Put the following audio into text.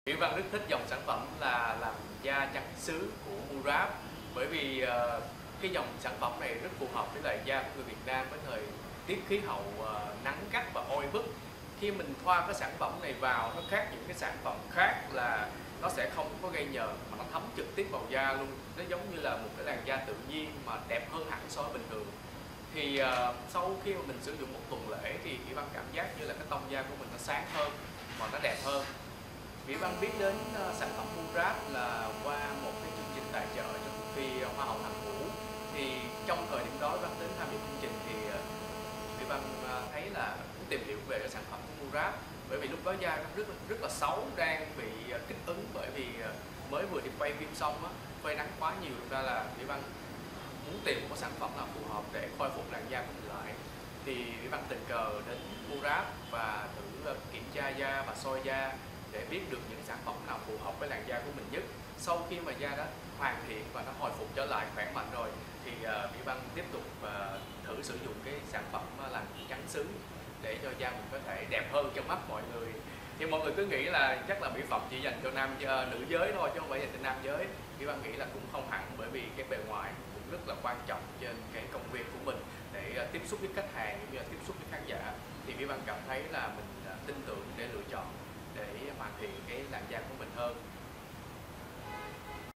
Mỹ Văn rất thích dòng sản phẩm là làm da trắng sứ của Murad, bởi vì cái dòng sản phẩm này rất phù hợp với lại da của người Việt Nam với thời tiết khí hậu nắng gắt và oi bức. Khi mình thoa cái sản phẩm này vào, nó khác những cái sản phẩm khác là nó sẽ không có gây nhờn mà nó thấm trực tiếp vào da luôn. Nó giống như là một cái làn da tự nhiên mà đẹp hơn hẳn so với bình thường. Thì sau khi mà mình sử dụng một tuần lễ thì Mỹ Văn cảm giác như là cái tông da của mình nó sáng hơn và nó đẹp hơn. Mỹ Văn biết đến sản phẩm Murad là qua một cái chương trình tài trợ cho cuộc thi Hoa hậu Hàn Vũ. Thì trong thời điểm đó Văn đến tham dự chương trình thì Mỹ Văn thấy là cũng tìm hiểu về cái sản phẩm của Murad, bởi vì lúc đó da rất là xấu, đang bị kích ứng bởi vì mới vừa đi quay phim xong á, phơi nắng quá nhiều, ra là Mỹ Văn muốn tìm một sản phẩm nào phù hợp để khôi phục làn da của mình lại. Thì Mỹ Văn tình cờ đến Murad và thử kiểm tra da và soi da để biết được những sản phẩm nào phù hợp với làn da của mình nhất. Sau khi mà da đã hoàn thiện và nó hồi phục trở lại khỏe mạnh rồi thì Mỹ Văn tiếp tục thử sử dụng cái sản phẩm làm trắng sứ để cho da mình có thể đẹp hơn trong mắt mọi người. Thì mọi người cứ nghĩ là chắc là mỹ phẩm chỉ dành cho nữ giới thôi chứ không phải dành cho nam giới. Mỹ Văn nghĩ là cũng không hẳn, bởi vì cái bề ngoài cũng rất là quan trọng trên cái công việc của mình để tiếp xúc với khách hàng cũng như là tiếp xúc với khán giả. Thì Mỹ Văn cảm thấy là mình tin tưởng để lựa chọn để hoàn thiện cái làn da của mình hơn.